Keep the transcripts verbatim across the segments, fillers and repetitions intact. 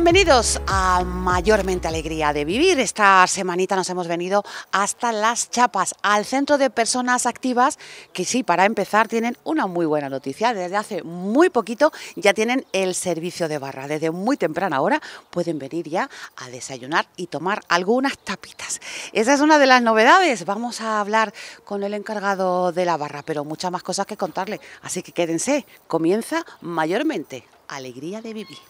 Bienvenidos a Mayormente Alegría de Vivir. Esta semanita nos hemos venido hasta Las Chapas, al Centro de Personas Activas, que sí, para empezar, tienen una muy buena noticia. Desde hace muy poquito ya tienen el servicio de barra. Desde muy temprana hora pueden venir ya a desayunar y tomar algunas tapitas. Esa es una de las novedades. Vamos a hablar con el encargado de la barra, pero muchas más cosas que contarle. Así que quédense, comienza Mayormente Alegría de Vivir.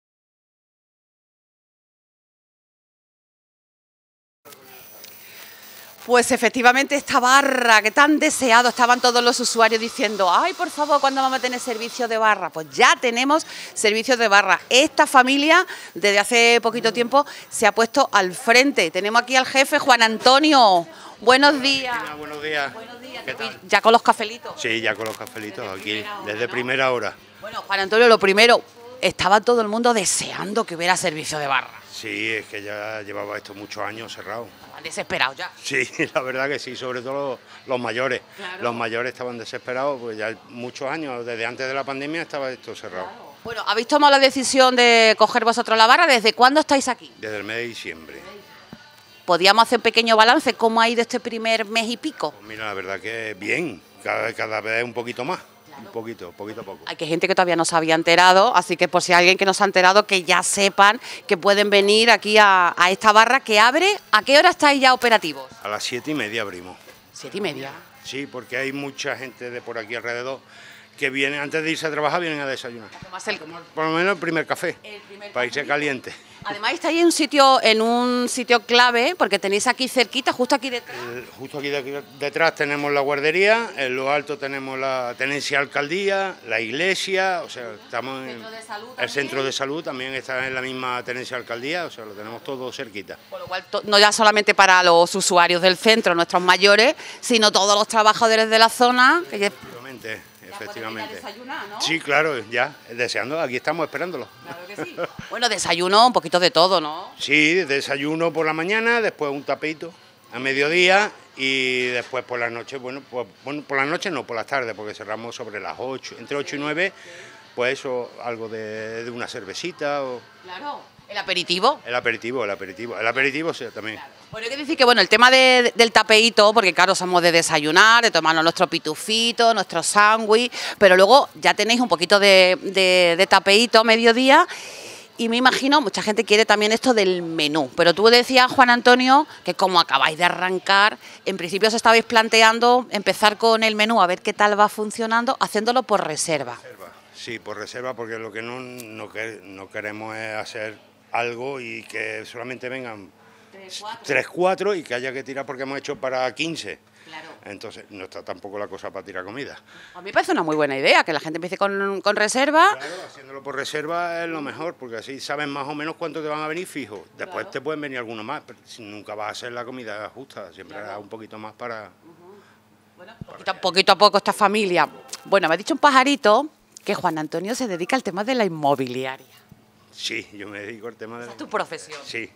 Pues efectivamente esta barra que tan deseado estaban todos los usuarios diciendo, ay, por favor, ¿cuándo vamos a tener servicio de barra? Pues ya tenemos servicio de barra. Esta familia desde hace poquito tiempo se ha puesto al frente. Tenemos aquí al jefe Juan Antonio. Buenos días. Hola, buenos días. Buenos días. ¿Qué tal? ¿Ya con los cafelitos? Sí, ya con los cafelitos Desde aquí, primera hora, desde ¿no? primera hora. Bueno, Juan Antonio, lo primero, estaba todo el mundo deseando que hubiera servicio de barra. Sí, es que ya llevaba esto muchos años cerrado. Estaban desesperados ya. Sí, la verdad que sí, sobre todo los, los mayores. Claro. Los mayores estaban desesperados, pues ya muchos años, desde antes de la pandemia estaba esto cerrado. Bueno, ¿habéis tomado la decisión de coger vosotros la barra? ¿Desde cuándo estáis aquí? Desde el mes de diciembre. ¿Podríamos hacer un pequeño balance? ¿Cómo ha ido este primer mes y pico? Pues mira, la verdad que bien, cada, cada vez un poquito más, un poquito, poquito a poco. Hay que gente que todavía no se había enterado, así que por si hay alguien que no se ha enterado, que ya sepan que pueden venir aquí a, a esta barra que abre. ¿A qué hora estáis ya operativos? A las siete y media abrimos. Siete y media. Sí, porque hay mucha gente de por aquí alrededor que viene, antes de irse a trabajar, vienen a desayunar. Tomarse el- Por lo menos el primer café, El primer para irse cafelito. caliente. Además estáis en un sitio, en un sitio clave, porque tenéis aquí cerquita, justo aquí detrás. El- Justo aquí de- detrás tenemos la guardería, en lo alto tenemos la tenencia de alcaldía, la iglesia, o sea, estamos en Centro de salud el también. centro de salud, también está en la misma tenencia de alcaldía, o sea, lo tenemos todo cerquita. Con lo cual, to- no ya solamente para los usuarios del centro, nuestros mayores, sino todos los trabajadores de la zona, que ya Efectivamente, ya pueden efectivamente. venir a desayunar, ¿no? Sí, claro, ya, deseando, aquí estamos esperándolo. Claro que sí. Bueno, desayuno, un poquito de todo, ¿no? Sí, desayuno por la mañana, después un tapeito a mediodía y después por la noche, bueno, pues, bueno, por la noche no, por las tardes, porque cerramos sobre las ocho, entre ocho y nueve, pues eso, algo de, de una cervecita o Claro. El aperitivo. el aperitivo, el aperitivo, el aperitivo sí, también. Bueno, hay que decir que bueno, el tema de- del tapeíto, porque claro, somos de desayunar, de tomarnos nuestro pitufito, nuestro sándwich, pero luego ya tenéis un poquito de, de, de tapeíto a mediodía. Y me imagino, mucha gente quiere también esto del menú. Pero tú decías, Juan Antonio, que como acabáis de arrancar, en principio os estabais planteando empezar con el menú, a ver qué tal va funcionando, haciéndolo por reserva. Reserva. Sí, por reserva, porque lo que no, no, que- no queremos es hacer algo y que solamente vengan tres, cuatro y que haya que tirar porque hemos hecho para quince. Claro. Entonces no está tampoco la cosa para tirar comida. A mí me parece una muy buena idea, que la gente empiece con, con reserva. Claro, haciéndolo por reserva es lo mejor, porque así saben más o menos cuánto te van a venir fijos. Después Claro. te pueden venir algunos más, pero si nunca vas a hacer la comida justa, siempre Claro. harás un poquito más para... Bueno, poquito, a- poquito a poco esta familia. Bueno, me ha dicho un pajarito que Juan Antonio se dedica al tema de la inmobiliaria. Sí, yo me dedico al tema de... Esa es tu profesión. Sí.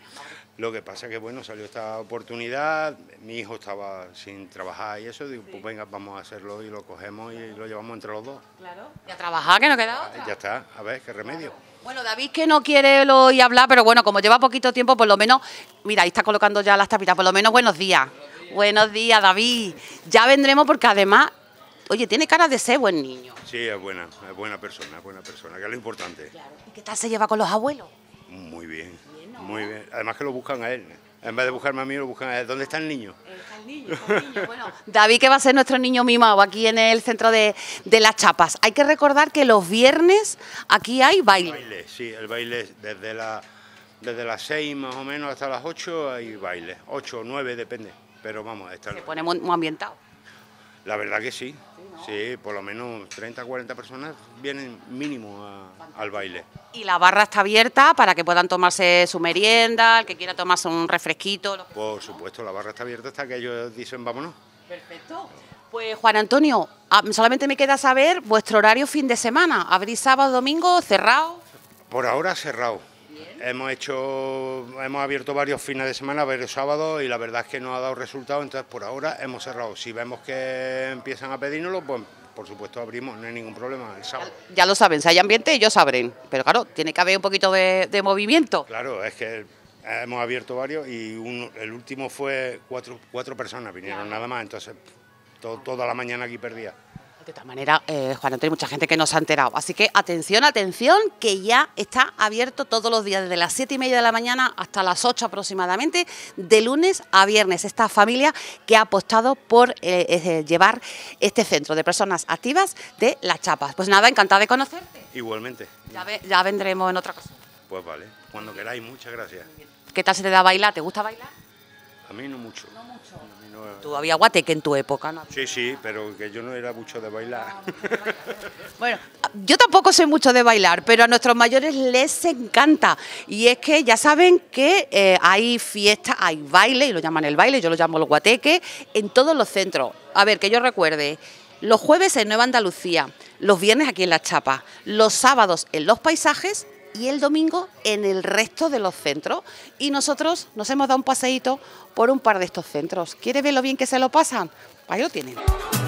Lo que pasa es que, bueno, salió esta oportunidad, mi hijo estaba sin trabajar y eso, digo, pues venga, vamos a hacerlo y lo cogemos y lo llevamos entre los dos. Claro. Y a trabajar, que no queda otra. Ya está, a ver, qué remedio. Bueno, David que no quiere hoy hablar, pero bueno, como lleva poquito tiempo, por lo menos, mira, ahí está colocando ya las tapitas, por lo menos buenos días. Buenos días, David. Ya vendremos porque además, oye, tiene cara de ser buen niño. Sí, es buena, es buena persona, es buena persona, que es lo importante. ¿Y qué tal se lleva con los abuelos? Muy bien, muy bien. Además que lo buscan a él. En vez de buscarme a mí, lo buscan a él. ¿Dónde está el niño? Está el niño, está el niño. Bueno, David, que va a ser nuestro niño mimado aquí en el centro de, de Las Chapas. Hay que recordar que los viernes aquí hay baile. Baile, sí, el baile desde, la, desde las seis más o menos hasta las ocho hay baile. Ocho o nueve, depende. Pero vamos, está el Se pone muy, muy ambientado. La verdad que sí, sí, por lo menos treinta, cuarenta personas vienen mínimo a- al baile. Y la barra está abierta para que puedan tomarse su merienda, el que quiera tomarse un refresquito. lo- Por supuesto, la barra está abierta hasta que ellos dicen vámonos. Perfecto. Pues Juan Antonio, ah, solamente me queda saber vuestro horario fin de semana. ¿Abrís sábado, domingo, cerrado? Por ahora cerrado. Hemos hecho, hemos abierto varios fines de semana, varios sábados y la verdad es que no ha dado resultado, entonces por ahora hemos cerrado. Si vemos que empiezan a pedírnoslo, pues por supuesto abrimos, no hay ningún problema el sábado. Ya lo saben, si hay ambiente ellos sabrán, pero claro, tiene que haber un poquito de, de movimiento. Claro, es que hemos abierto varios y uno, el último fue cuatro, cuatro personas, vinieron nada más, entonces todo, toda la mañana aquí perdía. De todas maneras, eh, Juan Antonio, hay mucha gente que no se ha enterado. Así que atención, atención, que ya está abierto todos los días, desde las siete y media de la mañana hasta las ocho aproximadamente, de lunes a viernes. Esta familia que ha apostado por eh, eh, llevar este centro de personas activas de Las Chapas. Pues nada, encantada de conocerte. Igualmente. Ya, ve, ya vendremos en otra cosa. Pues vale, cuando queráis, muchas gracias. ¿Qué tal se te da bailar? ¿Te gusta bailar? A mí no mucho. No mucho. A mí no... Tú había guateque en tu época, ¿no? Sí, sí, pero que yo no era mucho de bailar. Bueno, yo tampoco sé mucho de bailar, pero a nuestros mayores les encanta. Y es que ya saben que eh, hay fiestas, hay baile, y lo llaman el baile, yo lo llamo el guateque, en todos los centros. A ver, que yo recuerde, los jueves en Nueva Andalucía, los viernes aquí en Las Chapas, los sábados en Los Paisajes y el domingo en el resto de los centros. Y nosotros nos hemos dado un paseíto por un par de estos centros. ¿Quiere ver lo bien que se lo pasan? Ahí lo tienen.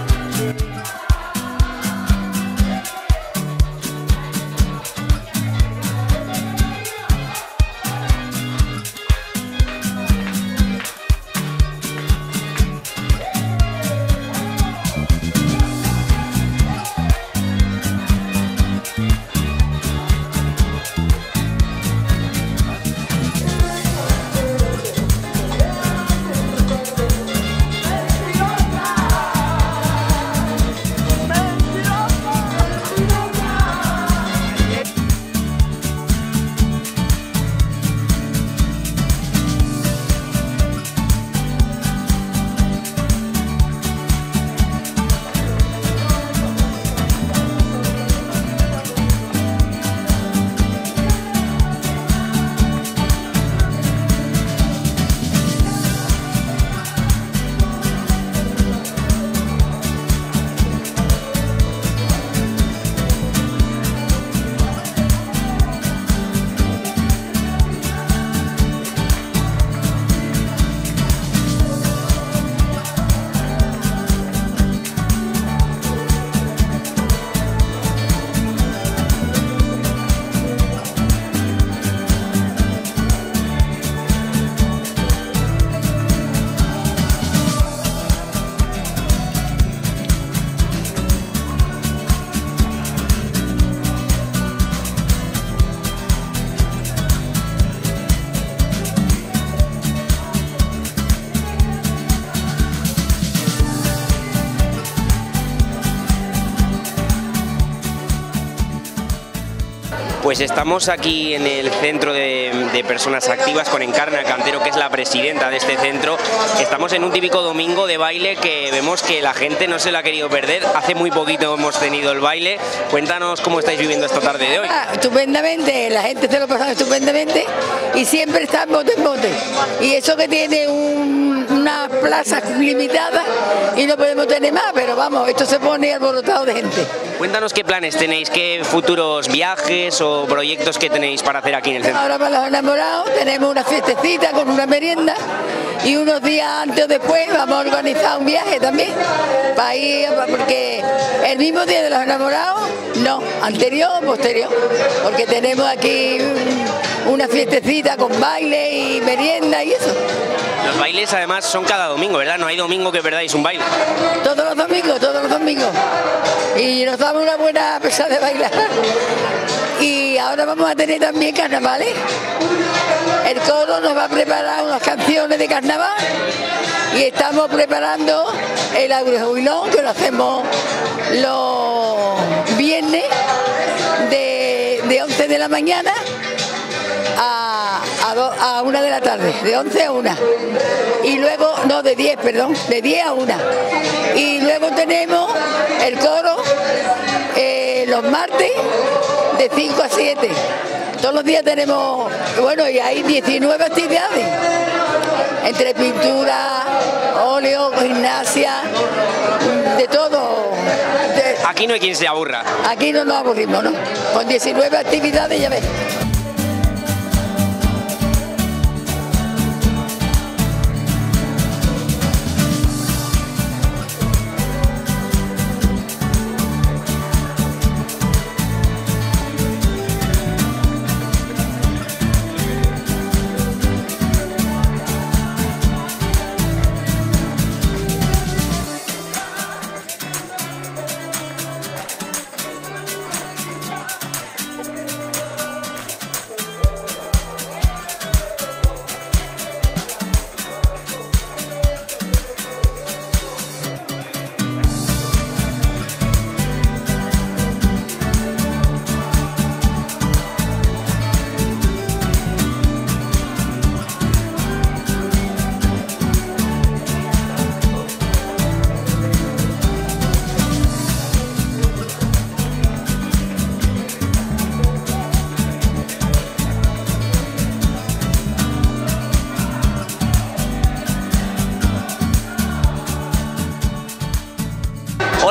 Pues estamos aquí en el Centro de, de Personas Activas con Encarna Cantero, que es la presidenta de este centro. Estamos en un típico domingo de baile que vemos que la gente no se lo ha querido perder. Hace muy poquito hemos tenido el baile. Cuéntanos cómo estáis viviendo esta tarde de hoy. Ah, estupendamente, la gente se lo pasa estupendamente y siempre está en bote en bote. Y eso que tiene un, una plaza limitada y no podemos tener más, pero vamos, esto se pone alborotado de gente. Cuéntanos qué planes tenéis, qué futuros viajes o proyectos que tenéis para hacer aquí en el centro. Ahora para los enamorados tenemos una fiestecita con una merienda y unos días antes o después vamos a organizar un viaje también para ir, porque el mismo día de los enamorados, no, anterior o posterior, porque tenemos aquí una fiestecita con baile y merienda y eso. Los bailes además son cada domingo, ¿verdad? No hay domingo que perdáis un baile. Todos los domingos, todos los domingos. Y nos damos una buena pesada de bailar. Y ahora vamos a tener también carnavales. El coro nos va a preparar unas canciones de carnaval y estamos preparando el agrojubilón, que lo hacemos los viernes de, de once de la mañana a, a, do, a una de la tarde, de once a una. Y luego, no, de diez, perdón, de diez a una. Y luego tenemos el coro eh, los martes de cinco a siete. Todos los días tenemos, bueno, y hay diecinueve actividades, entre pintura, óleo, gimnasia, de todo. De, aquí no hay quien se aburra. Aquí no nos aburrimos, ¿no? Con diecinueve actividades, ya ves.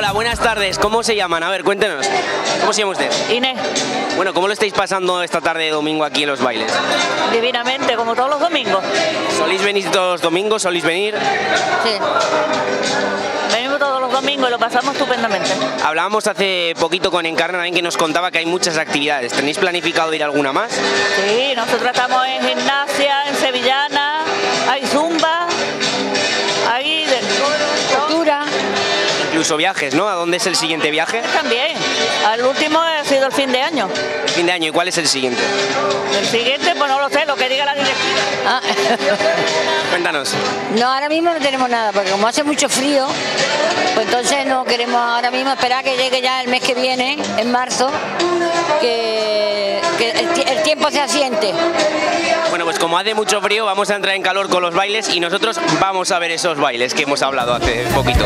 Hola, buenas tardes. ¿Cómo se llaman? A ver, cuéntenos. ¿Cómo se llama usted? Inés. Bueno, ¿cómo lo estáis pasando esta tarde de domingo aquí en los bailes? Divinamente, como todos los domingos. ¿Solís venir todos los domingos? ¿Solís venir? Sí. Venimos todos los domingos y lo pasamos estupendamente. Hablábamos hace poquito con Encarna también, que nos contaba que hay muchas actividades. ¿Tenéis planificado ir a alguna más? Sí, nosotros estamos en gimnasia, en sevillana, hay zumba, hay de cultura. Incluso viajes, ¿no? ¿A dónde es el siguiente viaje? También. El último ha sido el fin de año. El fin de año. ¿Y cuál es el siguiente? El siguiente, pues no lo sé, lo que diga la directiva. Ah. Cuéntanos. No, ahora mismo no tenemos nada, porque como hace mucho frío, pues entonces no queremos ahora mismo esperar que llegue ya el mes que viene, en marzo, que, que el, el tiempo se asiente. Bueno, pues como hace mucho frío, vamos a entrar en calor con los bailes y nosotros vamos a ver esos bailes que hemos hablado hace poquito.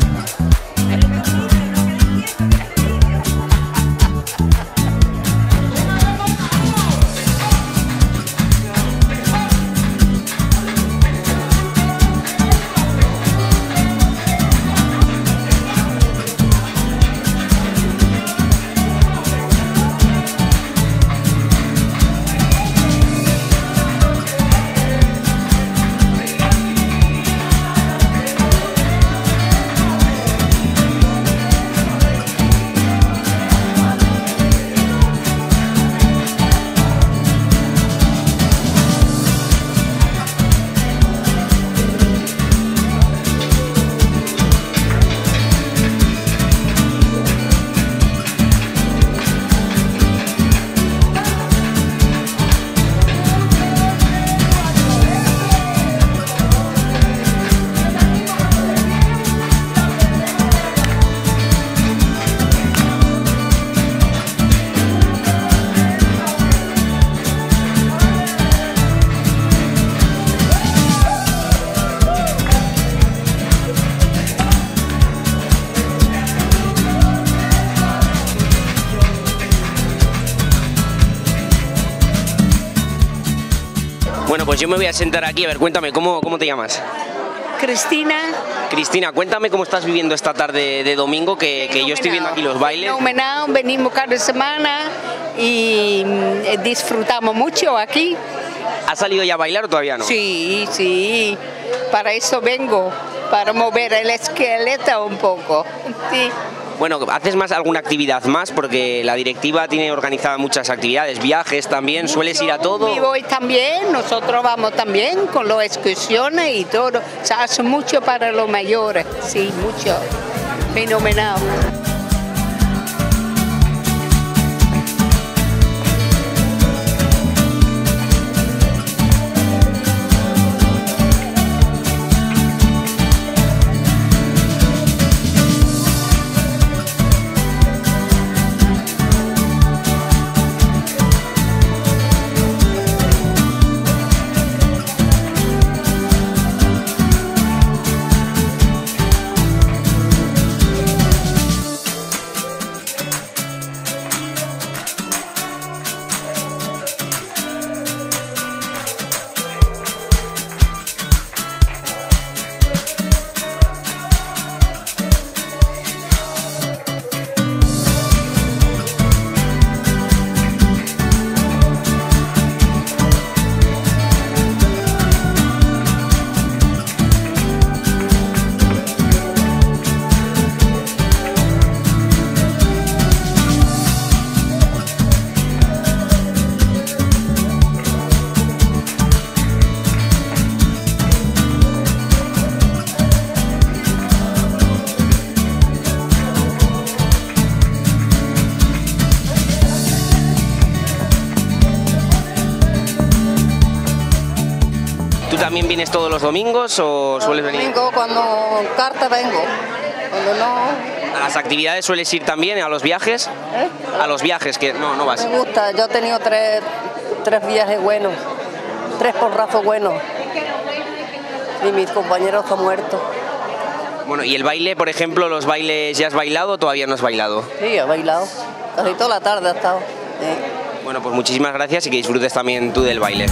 Bueno, pues yo me voy a sentar aquí. A ver, cuéntame, ¿cómo, cómo te llamas? Cristina. Cristina, cuéntame cómo estás viviendo esta tarde de domingo, que, que yo estoy viendo aquí los bailes. Fenomenal, venimos cada semana y disfrutamos mucho aquí. ¿Has salido ya a bailar o todavía no? Sí, sí, para eso vengo, para mover el esqueleto un poco. Sí. Bueno, ¿haces más alguna actividad más? Porque la directiva tiene organizada muchas actividades, viajes también, ¿sueles ir a todo? Y voy también, nosotros vamos también con las excursiones y todo. Se hace mucho para los mayores, sí, mucho. Fenomenal. ¿Tú también vienes todos los domingos o sueles venir? Domingo, cuando carta vengo, cuando no... ¿A las actividades sueles ir también, a los viajes? ¿Eh? A los viajes, que no, no vas. Me gusta, yo he tenido tres, tres viajes buenos, tres porrazos buenos y mis compañeros están muertos. Bueno, ¿y el baile, por ejemplo, los bailes, ya has bailado o todavía no has bailado? Sí, he bailado, casi toda la tarde he estado. Sí. Bueno, pues muchísimas gracias y que disfrutes también tú del baile.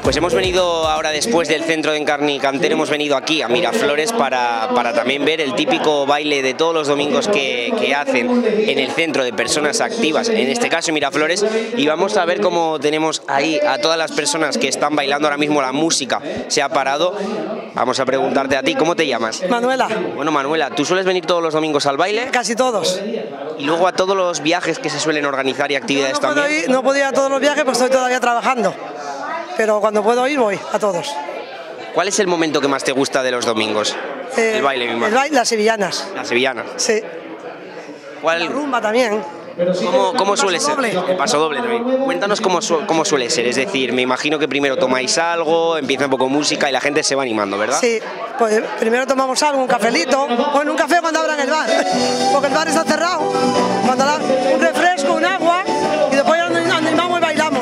Pues hemos venido ahora, después del centro de Encarni Cantero, hemos venido aquí a Miraflores para, para también ver el típico baile de todos los domingos que, que hacen en el centro de personas activas, en este caso en Miraflores, y vamos a ver cómo tenemos ahí a todas las personas que están bailando ahora mismo. La música se ha parado. Vamos a preguntarte a ti, ¿cómo te llamas? Manuela. Bueno, Manuela, ¿tú sueles venir todos los domingos al baile? Casi todos. Y luego a todos los viajes que se suelen organizar y actividades no, no también. Puedo ir, no puedo ir a todos los viajes porque estoy todavía trabajando, pero cuando puedo ir voy a todos. ¿Cuál es el momento que más te gusta de los domingos? Eh, el baile, mismo. El baile, las sevillanas. Las sevillanas. Sí. ¿Cuál? La rumba también. ¿Cómo, cómo suele paso ser? doble. El paso doble también. Cuéntanos cómo, su, cómo suele ser, es decir, me imagino que primero tomáis algo, empieza un poco música y la gente se va animando, ¿verdad? Sí, pues primero tomamos algo, un cafelito, o en un café cuando abran el bar, porque el bar está cerrado. Cuando la, un refresco, un agua, y después animamos y bailamos.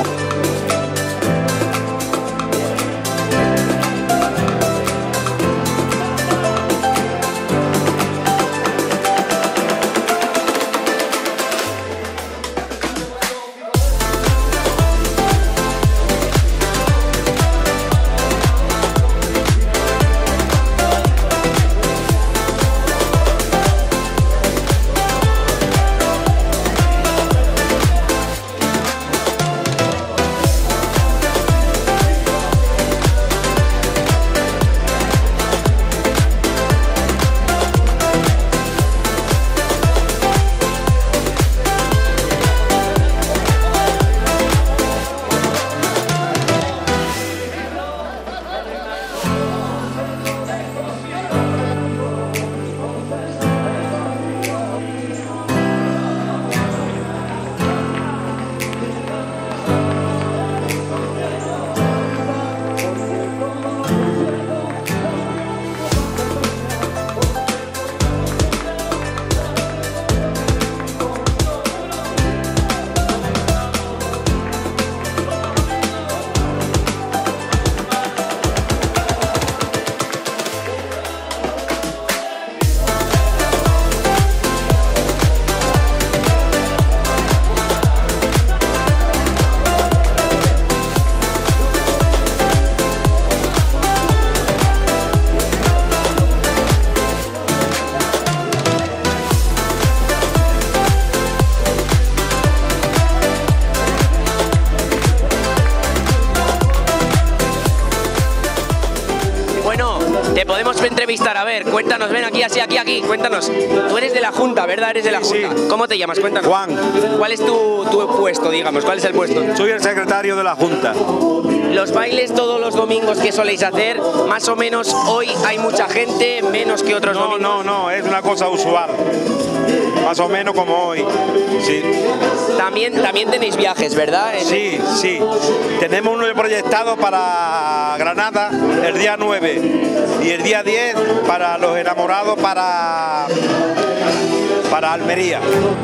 Podemos entrevistar, a ver, cuéntanos, ven aquí, así, aquí, aquí, cuéntanos. Tú eres de la Junta, ¿verdad? Eres de la Junta. Sí. ¿Cómo te llamas? Cuéntanos. Juan. ¿Cuál es tu, tu puesto, digamos? ¿Cuál es el puesto? Soy el secretario de la Junta. Los bailes todos los domingos que soléis hacer, más o menos hoy hay mucha gente, menos que otros no, domingos. No, no, no, es una cosa usual. Más o menos como hoy, sí. También, también tenéis viajes, ¿verdad? Sí, sí. Tenemos uno proyectado para Granada el día nueve y el día diez para los enamorados para, para Almería.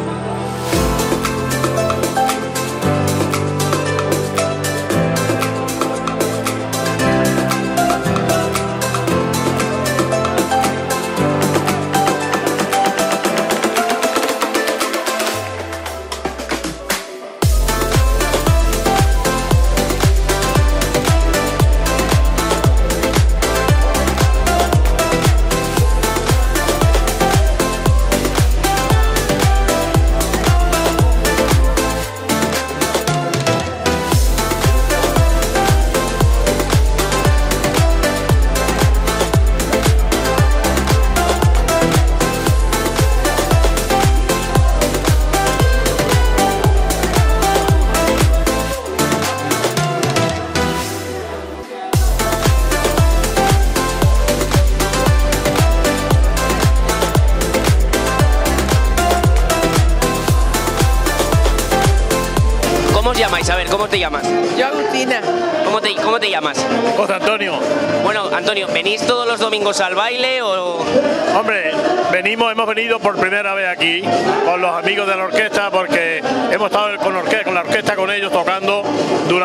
A ver, ¿cómo te llamas? Yo, Agustina. ¿Cómo te, cómo te llamas? José Antonio. Bueno, Antonio, ¿venís todos los domingos al baile o...? Hombre, venimos, hemos venido por primera vez aquí con los amigos de la orquesta porque hemos estado con, orque con la orquesta con ellos tocando durante mucho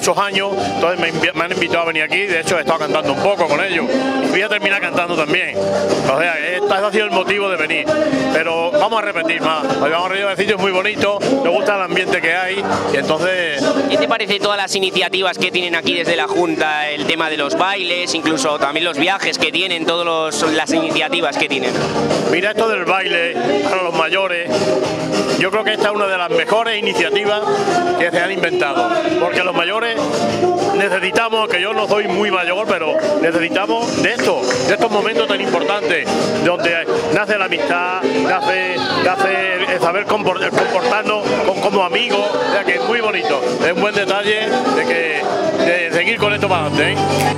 muchos años, entonces me, me han invitado a venir aquí, de hecho he estado cantando un poco con ellos y voy a terminar cantando también. O sea, este ha sido el motivo de venir, pero vamos a repetir más, porque vamos a reír de sitios muy bonitos, nos gusta el ambiente que hay y entonces... ¿Qué te parece todas las iniciativas que tienen aquí desde la Junta, el tema de los bailes, incluso también los viajes que tienen, todas las iniciativas que tienen? Mira, esto del baile para los mayores, yo creo que esta es una de las mejores iniciativas que se han inventado, porque los mayores necesitamos, que yo no soy muy mayor, pero necesitamos de esto, de estos momentos tan importantes, donde nace la amistad, nace, nace el saber comportarnos como amigos, o sea que es muy bonito, es un buen detalle de, que, de seguir con esto para adelante, ¿eh?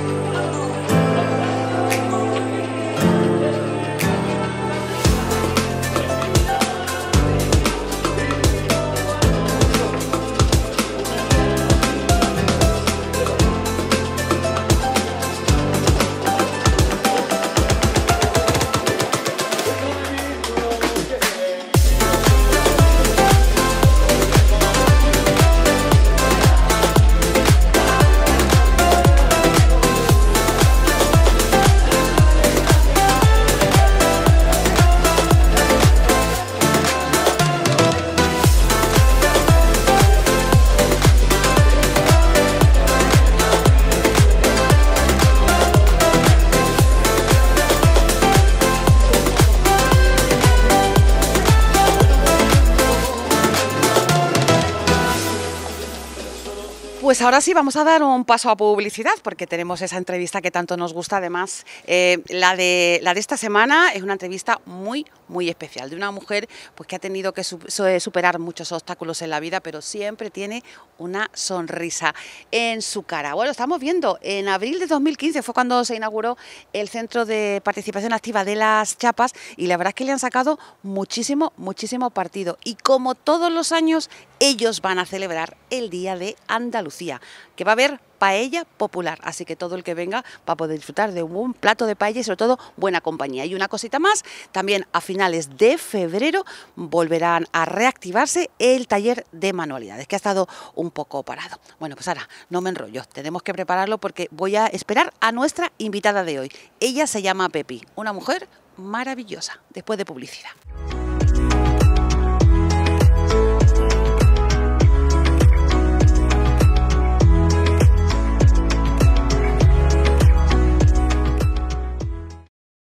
Pues ahora sí vamos a dar un paso a publicidad porque tenemos esa entrevista que tanto nos gusta. Además, eh, la, de, la de esta semana es una entrevista muy, muy especial de una mujer pues, que ha tenido que su, superar muchos obstáculos en la vida, pero siempre tiene una sonrisa en su cara. Bueno, estamos viendo, en abril de dos mil quince fue cuando se inauguró el Centro de Participación Activa de Las Chapas y la verdad es que le han sacado muchísimo, muchísimo partido. Y como todos los años, ellos van a celebrar el Día de Andalucía, que va a haber paella popular, así que todo el que venga va a poder disfrutar de un buen plato de paella y sobre todo buena compañía. Y una cosita más, también a finales de febrero volverán a reactivarse el taller de manualidades, que ha estado un poco parado. Bueno, pues ahora no me enrollo, tenemos que prepararlo porque voy a esperar a nuestra invitada de hoy. Ella se llama Pepi, una mujer maravillosa, después de publicidad.